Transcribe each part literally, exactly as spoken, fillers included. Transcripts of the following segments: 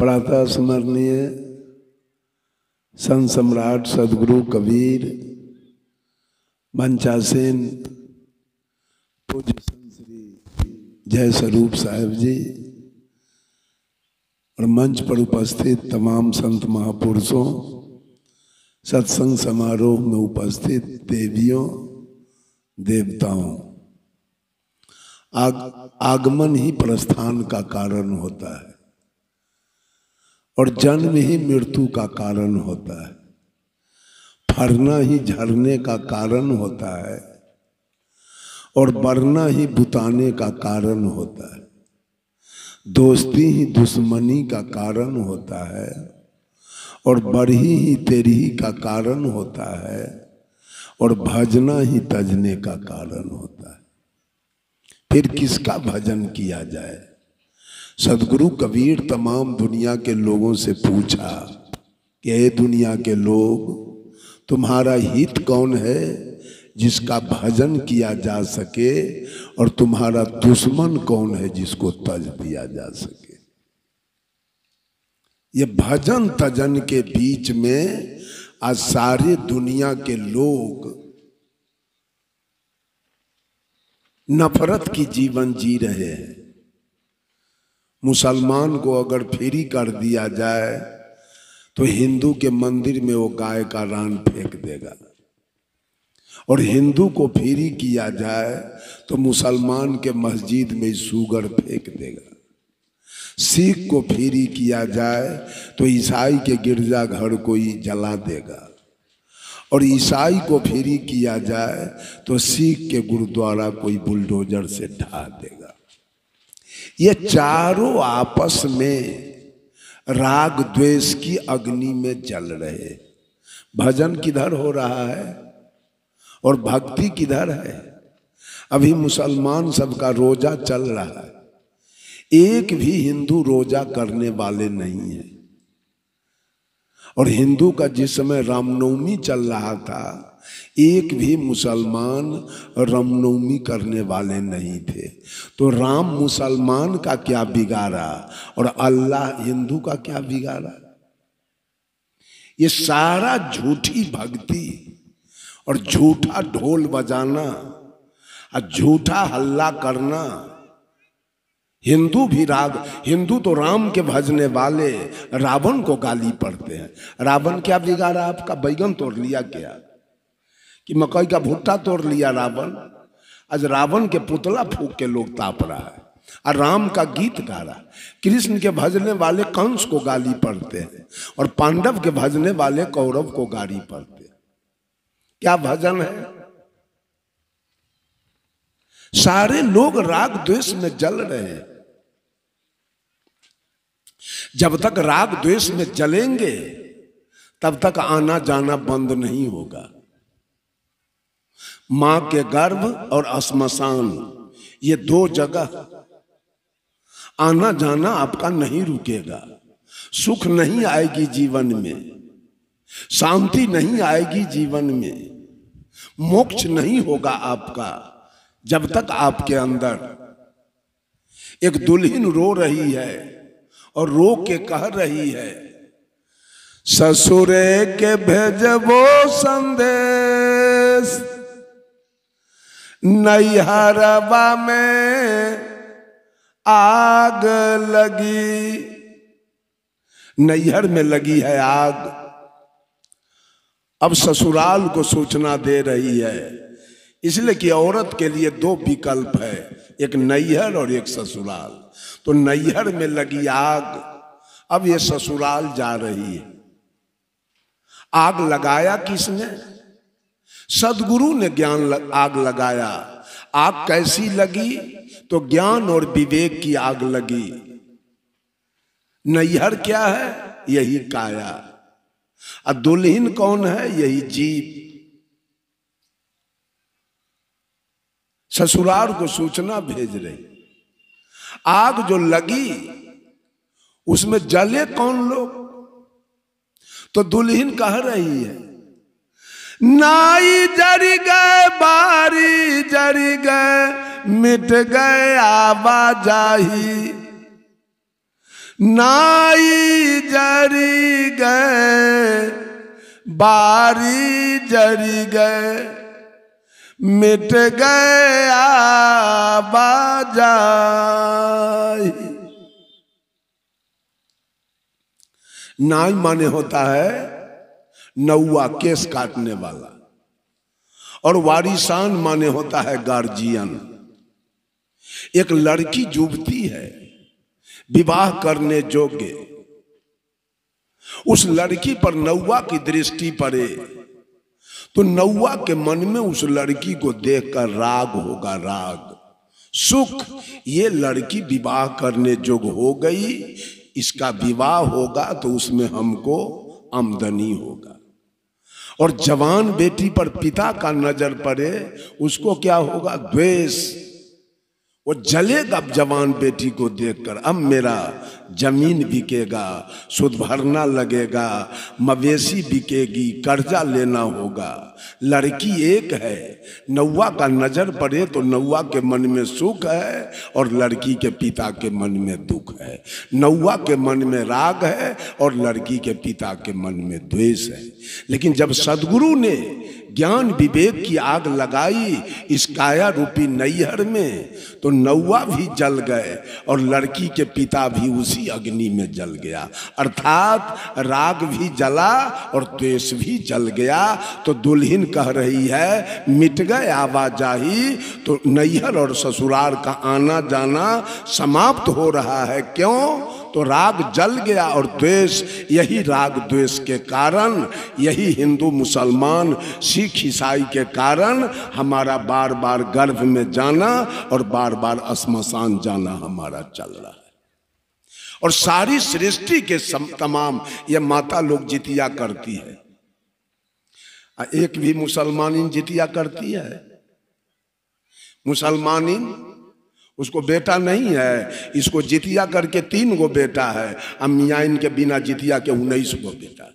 प्रातः स्मरणीय संत सम्राट सदगुरु कबीर मंचासेन पूज्य संत श्री जय स्वरूप साहिब जी और मंच पर उपस्थित तमाम संत महापुरुषों, सत्संग समारोह में उपस्थित देवियों देवताओं, आग, आगमन ही प्रस्थान का कारण होता है और जन्म ही मृत्यु का कारण होता है। फरना ही झरने का कारण होता है और बढ़ना ही बुताने का कारण होता है। दोस्ती ही दुश्मनी का कारण होता है और बढ़ी ही तेरी ही का कारण होता है और भजना ही तजने का कारण होता है। फिर किसका भजन किया जाए? सदगुरु कबीर तमाम दुनिया के लोगों से पूछा कि ये दुनिया के लोग, तुम्हारा हित कौन है जिसका भजन किया जा सके और तुम्हारा दुश्मन कौन है जिसको तज दिया जा सके। ये भजन तजन के बीच में आज सारे दुनिया के लोग नफरत की जीवन जी रहे हैं। मुसलमान को अगर फ्री कर दिया जाए तो हिंदू के मंदिर में वो गाय का रान फेंक देगा, और हिंदू को फ्री किया जाए तो मुसलमान के मस्जिद में सुगर फेंक देगा। सिख को फ्री किया जाए तो ईसाई के गिरजाघर को ही जला देगा, और ईसाई को फ्री किया जाए तो सिख के गुरुद्वारा कोई बुलडोजर से ढा देगा। ये चारों आपस में राग द्वेष की अग्नि में जल रहे। भजन किधर हो रहा है और भक्ति किधर है? अभी मुसलमान सबका रोजा चल रहा है, एक भी हिंदू रोजा करने वाले नहीं है। और हिंदू का जिस समय रामनवमी चल रहा था, एक भी मुसलमान रामनवमी करने वाले नहीं थे। तो राम मुसलमान का क्या बिगाड़ा और अल्लाह हिंदू का क्या बिगाड़ा? ये सारा झूठी भक्ति और झूठा ढोल बजाना और झूठा हल्ला करना। हिंदू भी राग, हिंदू तो राम के भजने वाले रावण को गाली पढ़ते हैं। रावण क्या बिगाड़ा आपका? बैगन तोड़ लिया क्या कि मकई का भुट्टा तोड़ लिया रावण? आज रावण के पुतला फूंक के लोग ताप रहा है और राम का गीत गा रहा है। कृष्ण के भजने वाले कंस को गाली पढ़ते हैं और पांडव के भजने वाले कौरव को गाली पढ़ते हैं। क्या भजन है? सारे लोग राग द्वेष में जल रहे हैं। जब तक राग द्वेष में जलेंगे तब तक आना जाना बंद नहीं होगा। मां के गर्भ और श्मशान, ये दो जगह आना जाना आपका नहीं रुकेगा। सुख नहीं आएगी जीवन में, शांति नहीं आएगी जीवन में, मोक्ष नहीं होगा आपका जब तक आपके अंदर एक दुल्हन रो रही है और रो के कह रही है, ससुरे के भेजबो संदेश, नैहरवा में आग लगी। नैहर में लगी है आग, अब ससुराल को सूचना दे रही है। इसलिए कि औरत के लिए दो विकल्प है, एक नैहर और एक ससुराल। तो नैहर में लगी आग, अब ये ससुराल जा रही है। आग लगाया किसने? सदगुरु ने ज्ञान लग, आग लगाया। आग कैसी लगी? तो ज्ञान और विवेक की आग लगी। नैहर क्या है? यही काया। और दुल्हन कौन है? यही जीव। ससुराल को सूचना भेज रही। आग जो लगी उसमें जले कौन लोग? तो दुल्हन कह रही है, नाई जरी गए, बारी जरी गए, मिट गए आवाजाही, नाई जरी गए बारी जरी गए मिट गया बाजाई। नाई माने होता है नौवा, केस काटने वाला, और वारिसान माने होता है गार्जियन। एक लड़की युवती है विवाह करने योग्य, उस लड़की पर नौवा की दृष्टि पड़े तो नौवा के मन में उस लड़की को देखकर राग होगा, राग, सुख। ये लड़की विवाह करने योग्य हो गई, इसका विवाह होगा तो उसमें हमको आमदनी होगा। और जवान बेटी पर पिता का नजर पड़े, उसको क्या होगा? द्वेष। वो जलेगा जवान बेटी को देखकर। अब मेरा जमीन बिकेगा, सुद भरना लगेगा, मवेशी बिकेगी, कर्जा लेना होगा। लड़की एक है, नौवा का नजर पड़े तो नौवा के मन में सुख है और लड़की के पिता के मन में दुख है। नौवा के मन में राग है और लड़की के पिता के मन में द्वेष है। लेकिन जब सदगुरु ने ज्ञान विवेक की आग लगाई इस काया रूपी नैहर में, तो नौवा भी जल गए और लड़की के पिता भी उसी अग्नि में जल गया। अर्थात राग भी जला और द्वेष भी जल गया। तो दुल्हन कह रही है मिट गए आवाजाही। तो नैहर और ससुराल का आना जाना समाप्त हो रहा है। क्यों? तो राग जल गया और द्वेष। यही राग द्वेष के कारण, यही हिंदू मुसलमान सिख ईसाई के कारण हमारा बार बार गर्भ में जाना और बार बार श्मशान जाना हमारा चल रहा है। और सारी सृष्टि के तमाम ये माता लोग जितिया करती है। एक भी मुसलमानिन जितिया करती है? मुसलमानिन, उसको बेटा नहीं है, इसको जितिया करके तीन गो बेटा है। अम्मिया इनके बिना जितिया के उन्नीस गो बेटा।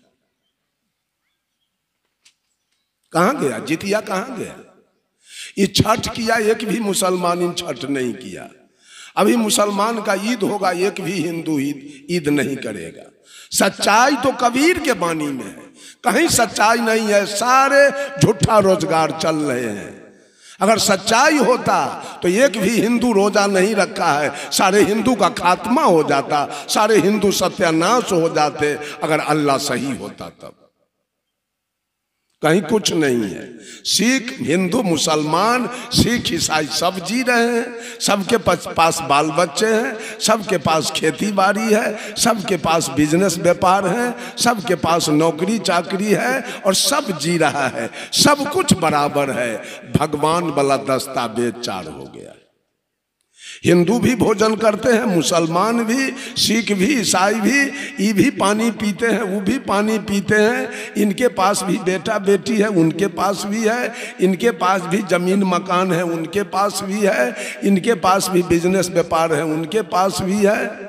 कहां गया जितिया? कहां गया? ये छठ किया, एक भी मुसलमान छठ नहीं किया। अभी मुसलमान का ईद होगा, एक भी हिंदू ईद ईद नहीं करेगा। सच्चाई तो कबीर के बानी में है, कहीं सच्चाई नहीं है। सारे झूठा रोजगार चल रहे हैं। अगर सच्चाई होता तो एक भी हिंदू रोजा नहीं रखा है, सारे हिंदू का खात्मा हो जाता, सारे हिंदू सत्यानाश हो जाते। अगर अल्लाह सही होता तब। कहीं कुछ नहीं है। सिख, हिंदू, मुसलमान, सिख, ईसाई सब जी रहे हैं। सबके पास बाल बच्चे हैं, सबके पास खेती बाड़ी है, सबके पास बिजनेस व्यापार है, सबके पास नौकरी चाकरी है और सब जी रहा है। सब कुछ बराबर है। भगवान वाला दस्तावेज चार हो गया। हिंदू भी भोजन करते हैं, मुसलमान भी, सिख भी, ईसाई भी। ये भी पानी पीते हैं, वो भी पानी पीते हैं। इनके पास भी बेटा बेटी है, उनके पास भी है। इनके पास भी जमीन मकान है, उनके पास भी है। इनके पास भी बिजनेस व्यापार है, उनके पास भी है।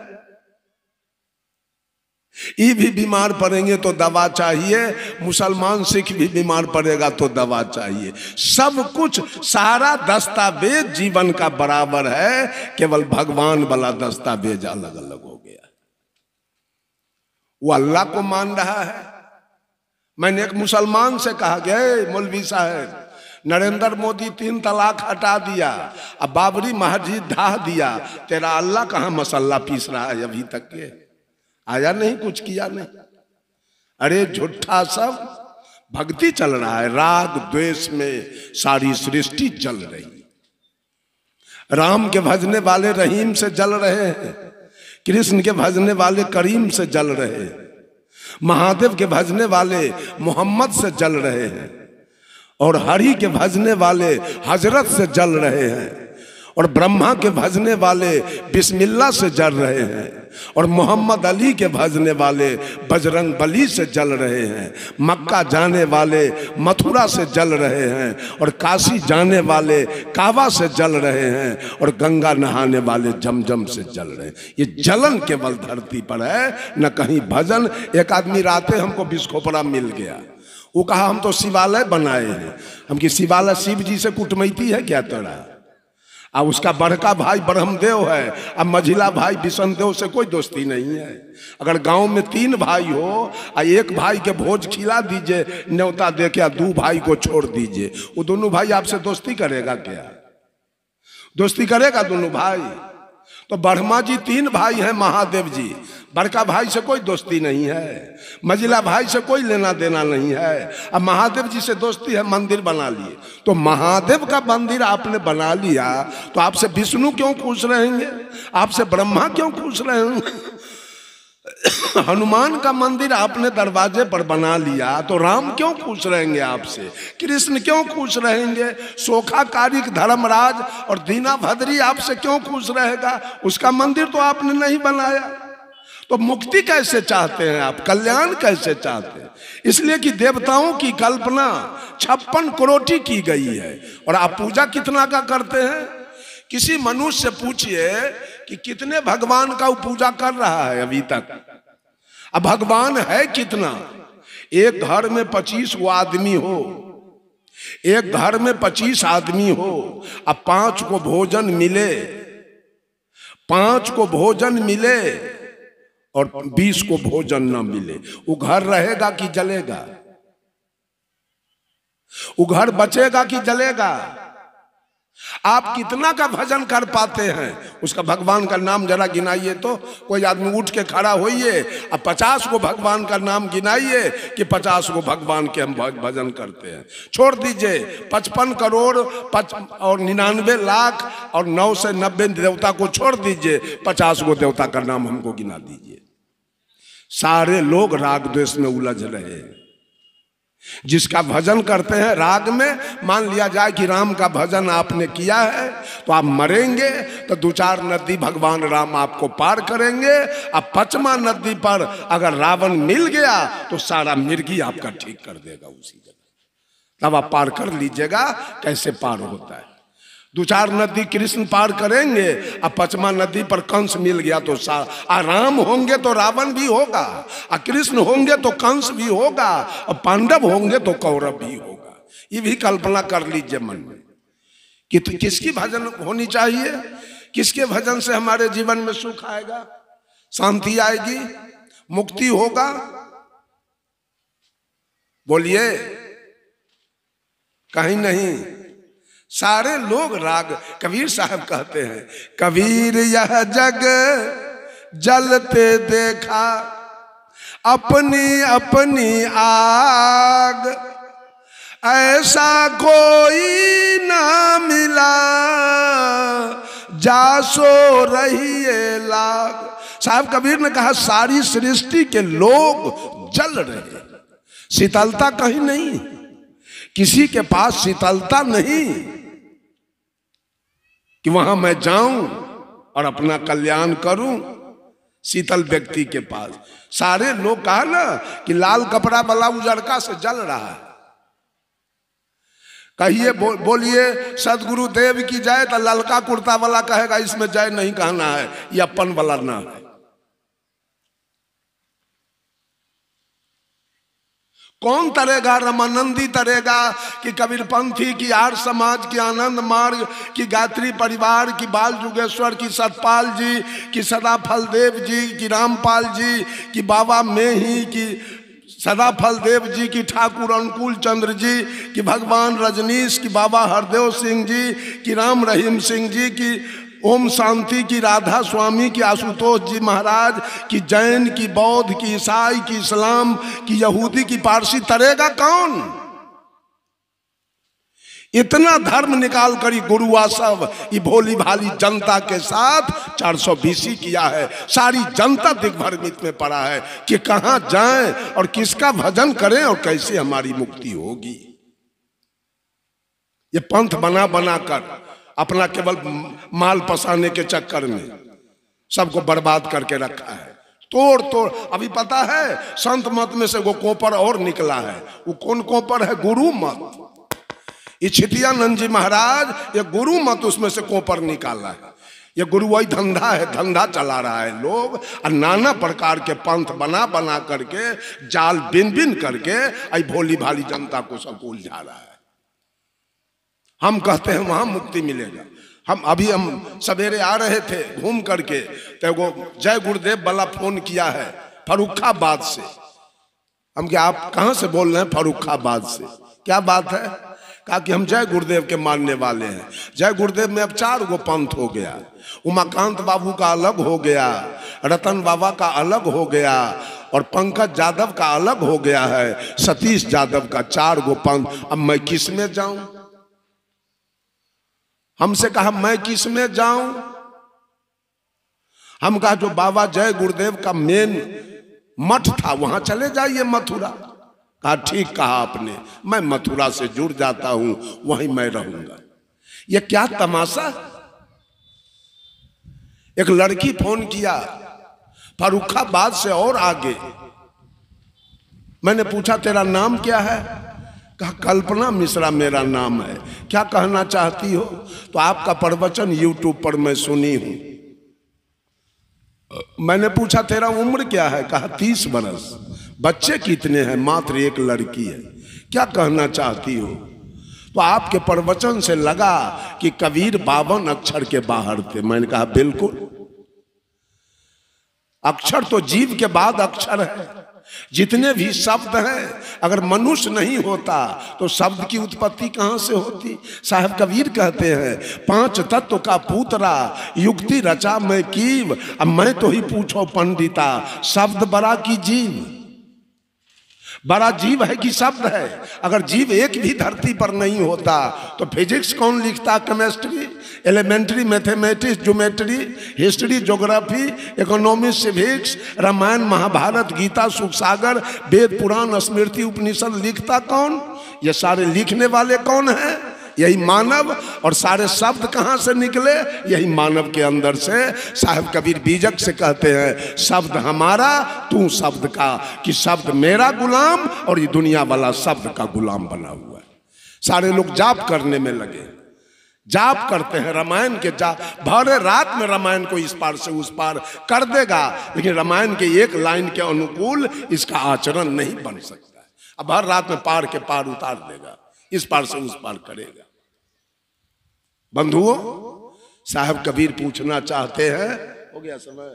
ये भी बीमार पड़ेंगे तो दवा चाहिए, मुसलमान सिख भी बीमार पड़ेगा तो दवा चाहिए। सब कुछ, सारा दस्तावेज जीवन का बराबर है, केवल भगवान वाला दस्तावेज अलग अलग हो गया। वो अल्लाह को मान रहा है। मैंने एक मुसलमान से कहा गया, मौलवी साहब, नरेंद्र मोदी तीन तलाक हटा दिया, अब बाबरी मस्जिद ढा दिया, तेरा अल्लाह कहाँ मसल्ला पीस रहा है अभी तक के? आया नहीं, कुछ किया नहीं। अरे झूठा सब भक्ति चल रहा है। राग द्वेष में सारी सृष्टि जल रही। राम के भजने वाले रहीम से जल रहे हैं, कृष्ण के भजने वाले करीम से जल रहे हैं, महादेव के भजने वाले मोहम्मद से जल रहे हैं, और हरि के भजने वाले हजरत से जल रहे हैं, और ब्रह्मा के भजने वाले बिस्मिल्लाह से जल रहे हैं, और मोहम्मद अली के भजने वाले बजरंग बली से जल रहे हैं। मक्का जाने वाले मथुरा से जल रहे हैं, और काशी जाने वाले काबा से जल रहे हैं, और गंगा नहाने वाले जमजम से जल रहे हैं। ये जलन केवल धरती पर है, न कहीं भजन। एक आदमी राते हमको बिस्खोपड़ा मिल गया, वो कहा हम तो शिवालय बनाए हैं। हम कि शिवालय शिव जी से कुटमैती है क्या तेरा? और उसका बड़का भाई ब्रह्मदेव है, अब मझिला भाई विष्णुदेव से कोई दोस्ती नहीं है। अगर गांव में तीन भाई हो और एक भाई के भोज खिला दीजिए, न्योता दे के, दो भाई को छोड़ दीजिए, वो दोनों भाई आपसे दोस्ती करेगा क्या? दोस्ती करेगा दोनों भाई? तो ब्रह्मा जी तीन भाई हैं, महादेव जी, बड़का भाई से कोई दोस्ती नहीं है, मझिला भाई से कोई लेना देना नहीं है। अब महादेव जी से दोस्ती है, मंदिर बना लिए। तो महादेव का मंदिर आपने बना लिया तो आपसे विष्णु क्यों खुश रहेंगे? आपसे ब्रह्मा क्यों खुश रहेंगे? हनुमान का मंदिर आपने दरवाजे पर बना लिया तो राम क्यों खुश रहेंगे आपसे? कृष्ण क्यों खुश रहेंगे? सोखा कारिक धर्मराज और दीना भद्री आपसे क्यों खुश रहेगा? उसका मंदिर तो आपने नहीं बनाया। तो मुक्ति कैसे चाहते हैं आप? कल्याण कैसे चाहते हैं? इसलिए कि देवताओं की कल्पना छप्पन करोटी की गई है और आप पूजा कितना का करते हैं? किसी मनुष्य से पूछिए कि कितने भगवान का वो पूजा कर रहा है अभी तक। अब भगवान है कितना? एक घर में पच्चीस वो आदमी हो, एक घर में पच्चीस आदमी हो, अब पांच को भोजन मिले, पांच को भोजन मिले और बीस को भोजन न मिले, वो घर रहेगा कि जलेगा? वो घर बचेगा कि जलेगा? आप कितना का भजन कर पाते हैं? उसका भगवान का नाम जरा गिनाइए तो। कोई आदमी उठ के खड़ा होइए, अब पचास को भगवान का नाम गिनाइए कि पचास को भगवान के हम भजन करते हैं। छोड़ दीजिए पचपन करोड़ पच और निन्यानवे लाख और नौ से नब्बे देवता को छोड़ दीजिए, पचास को देवता का नाम हमको गिना दीजिए। सारे लोग राग द्वेष में उलझ रहे हैं। जिसका भजन करते हैं राग में, मान लिया जाए कि राम का भजन आपने किया है तो आप मरेंगे तो दो चार नदी भगवान राम आपको पार करेंगे। अब पचमा नदी पर अगर रावण मिल गया तो सारा मिर्गी आपका ठीक कर देगा उसी जगह, तब आप पार कर लीजिएगा कैसे पार होता है। दो चार नदी कृष्ण पार करेंगे, अब पचमा नदी पर कंस मिल गया तो आ राम होंगे तो रावण भी होगा, आ कृष्ण होंगे तो कंस भी होगा, और पांडव होंगे तो कौरव भी होगा। ये भी कल्पना कर लीजिए मन में कि तो किसकी भजन होनी चाहिए, किसके भजन से हमारे जीवन में सुख आएगा, शांति आएगी, मुक्ति होगा। बोलिए, कहीं नहीं। सारे लोग राग, कबीर साहब कहते हैं, कबीर यह जग जलते देखा अपनी अपनी आग, ऐसा कोई ना मिला जा सो रही है लाग। साहब कबीर ने कहा सारी सृष्टि के लोग जल रहे, शीतलता कहीं नहीं, किसी के पास शीतलता नहीं कि वहां मैं जाऊं और अपना कल्याण करूं। शीतल व्यक्ति के पास सारे लोग कहा ना कि लाल कपड़ा वाला उजड़का से जल रहा है। कहिए बो, बोलिए सदगुरु देव की जय, तो ललका कुर्ता वाला कहेगा इसमें जय नहीं कहना है, ये अपन वाला ना है। कौन तरेगा? रमानंदी तरेगा कि कबीरपंथी की आर्य समाज की आनंद मार्ग की गायत्री परिवार की बाल जुगेश्वर की सतपाल जी की सदाफल देव जी की रामपाल जी की बाबा मेही की सदाफल देव जी की ठाकुर अनुकूल चंद्र जी की भगवान रजनीश की बाबा हरदेव सिंह जी की राम रहीम सिंह जी की ओम शांति की राधा स्वामी की आशुतोष जी महाराज की जैन की बौद्ध की ईसाई की इस्लाम की यहूदी की पारसी तरेगा कौन? इतना धर्म निकाल कर गुरुआ सब ये भोली भाली जनता के साथ चार सौ बीसी किया है। सारी जनता दिग्भ्रमित में पड़ा है कि कहां जाएं और किसका भजन करें और कैसे हमारी मुक्ति होगी। ये पंथ बना बना कर अपना केवल माल पसाने के चक्कर में सबको बर्बाद करके रखा है। तोड़ तोड़ अभी पता है संत मत में से वो कोपर और निकला है। वो कौन कोपर है? गुरु मत। ये छितियानंद जी महाराज ये गुरु मत उसमें से कोपर निकाला है। ये गुरुवाई धंधा है, धंधा चला रहा है लोग, और नाना प्रकार के पंथ बना बना करके जाल बिन बिन करके आई भोली भाली जनता को सब उलझा रहा है। हम कहते हैं वहां मुक्ति मिलेगा, हम अभी हम सवेरे आ रहे थे घूम करके, तो वो जय गुरुदेव वाला फोन किया है फर्रुखाबाद से। हम क्या आप कहाँ से बोल रहे हैं? फर्रुखाबाद से। क्या बात है? कहा कि हम जय गुरुदेव के मानने वाले हैं। जय गुरुदेव में अब चार गो पंथ हो गया। उमाकांत बाबू का अलग हो गया, रतन बाबा का अलग हो गया, और पंकज यादव का अलग हो गया है, सतीश यादव का। चार गो पंथ। अब मैं किस में जाऊं? हमसे कहा मैं किस में जाऊं? हम कहा जो बाबा जय गुरुदेव का मेन मठ था वहां चले जाइए, मथुरा। कहा ठीक कहा आपने, मैं मथुरा से जुड़ जाता हूं, वहीं मैं रहूंगा। ये क्या तमाशा! एक लड़की फोन किया फर्रुखाबाद से और आगे। मैंने पूछा तेरा नाम क्या है? कहा कल्पना मिश्रा मेरा नाम है। क्या कहना चाहती हो? तो आपका प्रवचन यूट्यूब पर मैं सुनी हूं। मैंने पूछा तेरा उम्र क्या है? कहा तीस बरस। बच्चे कितने हैं? मात्र एक लड़की है। क्या कहना चाहती हो? तो आपके प्रवचन से लगा कि कबीर बावन अक्षर के बाहर थे। मैंने कहा बिल्कुल, अक्षर तो जीव के बाद अक्षर है। जितने भी शब्द हैं, अगर मनुष्य नहीं होता तो शब्द की उत्पत्ति कहां से होती? साहब कबीर कहते हैं पांच तत्व का पूतरा युक्ति रचा मैं कीव। अब मैं तो ही पूछो पंडिता, शब्द बड़ा की जीव? बड़ा जीव है कि शब्द है? अगर जीव एक भी धरती पर नहीं होता तो फिजिक्स कौन लिखता? Chemistry, elementary mathematics, geometry, history, geography, economics, civics, Ramayan, Mahabharat, Gita, Sukh Sagar, वेद, पुराण, स्मृति, उपनिषद लिखता कौन? ये सारे लिखने वाले कौन है? यही मानव। और सारे शब्द कहां से निकले? यही मानव के अंदर से। साहब कबीर बीजक से कहते हैं शब्द हमारा तू शब्द का, कि शब्द मेरा गुलाम और ये दुनिया वाला शब्द का गुलाम बना हुआ है। सारे लोग जाप करने में लगे, जाप करते हैं रामायण के जाप। भरे रात में रामायण को इस पार से उस पार कर देगा, लेकिन रामायण के एक लाइन के अनुकूल इसका आचरण नहीं बन सकता है। अब हर रात में पार के पार उतार देगा, इस पार से उस पार करेगा। बंधुओं, साहब कबीर पूछना चाहते हैं, हो गया समय?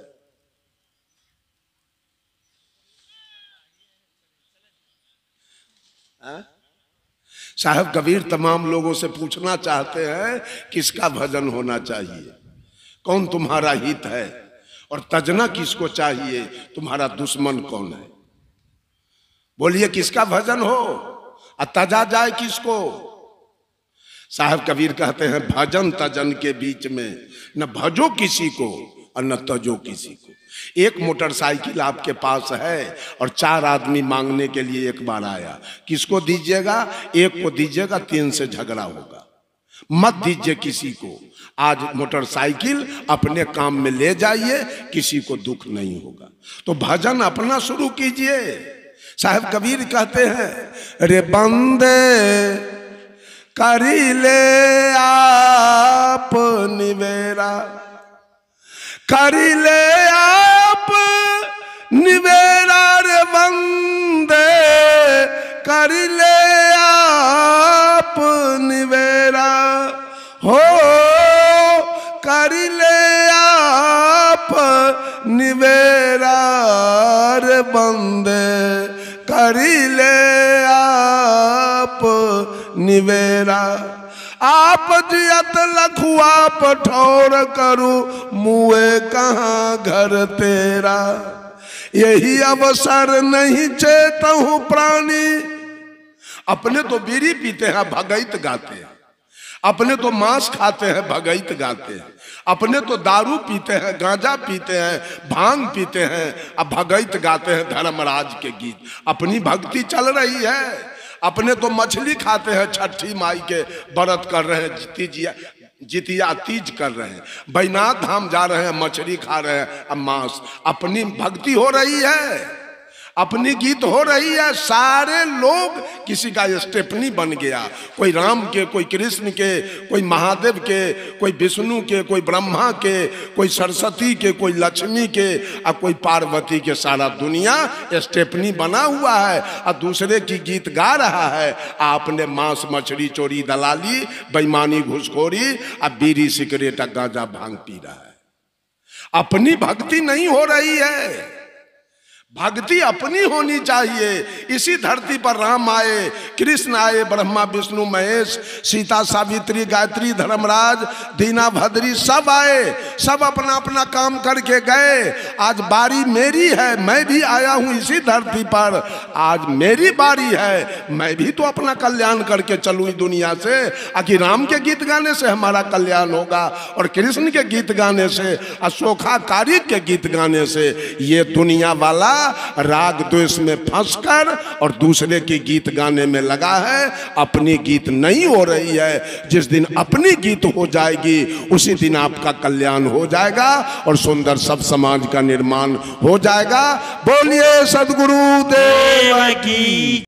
हाँ? साहब कबीर तमाम लोगों से पूछना चाहते हैं किसका भजन होना चाहिए, कौन तुम्हारा हित है, और तजना किसको चाहिए, तुम्हारा दुश्मन कौन है। बोलिए किसका भजन हो और तजा जाए किसको? साहब कबीर कहते हैं भजन तजन के बीच में न भजो किसी को और न तजो किसी को। एक मोटरसाइकिल आपके पास है और चार आदमी मांगने के लिए एक बार आया, किसको दीजिएगा? एक को दीजिएगा, तीन से झगड़ा होगा। मत दीजिए किसी को। आज मोटरसाइकिल अपने काम में ले जाइए, किसी को दुख नहीं होगा। तो भजन अपना शुरू कीजिए। साहब कबीर कहते हैं रे बंदे करी ले आप निवेरा, करी ले आप निवेरा रे बंदे, करी ले आप निवेरा हो, करी ले आप निवेरा रे बंदे, करी ले आप निवेरा। आप जियत लखुआ पठौर करूं, मुए कहाँ घर तेरा। यही अवसर नहीं चेतहूं प्राणी। अपने तो बीड़ी पीते हैं, भगैत गाते हैं। अपने तो मांस खाते हैं, भगैत गाते हैं। अपने तो दारू पीते हैं, गांजा पीते हैं, भांग पीते हैं, अब भगैत गाते हैं धर्मराज के गीत। अपनी भक्ति चल रही है। अपने तो मछली खाते हैं, छठी माई के व्रत कर रहे हैं, जितिया जितिया तीज कर रहे हैं, बैनाथ धाम जा रहे हैं, मछली खा रहे हैं, अब मांस। अपनी भक्ति हो रही है। अपनी गीत हो रही है, सारे लोग किसी का स्टेपनी बन गया, कोई राम के, कोई कृष्ण के, कोई महादेव के, कोई विष्णु के, कोई ब्रह्मा के, कोई सरस्वती के, कोई लक्ष्मी के और कोई पार्वती के। सारा दुनिया स्टेपनी बना हुआ है और दूसरे की गीत गा रहा है। आपने मांस मछली चोरी दलाली बेईमानी घुसखोरी और बीड़ी सिगरेट गांजा भांग पी रहा है। अपनी भक्ति नहीं हो रही है, भक्ति अपनी होनी चाहिए। इसी धरती पर राम आए, कृष्ण आए, ब्रह्मा विष्णु महेश, सीता सावित्री गायत्री धर्मराज दीना भद्री सब आए, सब अपना अपना काम करके गए। आज बारी मेरी है, मैं भी आया हूं इसी धरती पर, आज मेरी बारी है, मैं भी तो अपना कल्याण करके चलूं इस दुनिया से। आखिर राम के गीत गाने से हमारा कल्याण होगा और कृष्ण के गीत गाने से, अशोकाचार्य के गीत गाने से। ये दुनिया वाला राग द्वेष में फंसकर और दूसरे की गीत गाने में लगा है, अपनी गीत नहीं हो रही है। जिस दिन अपनी गीत हो जाएगी उसी दिन आपका कल्याण हो जाएगा और सुंदर सब समाज का निर्माण हो जाएगा। बोलिए सद्गुरु देव की।